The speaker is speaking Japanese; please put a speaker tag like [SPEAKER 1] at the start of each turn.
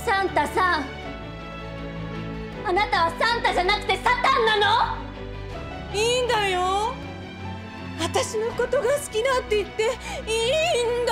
[SPEAKER 1] サンタさん、あなたはサンタじゃなくてサタンなの？
[SPEAKER 2] いいんだよ。私のことが好きだって言っていいん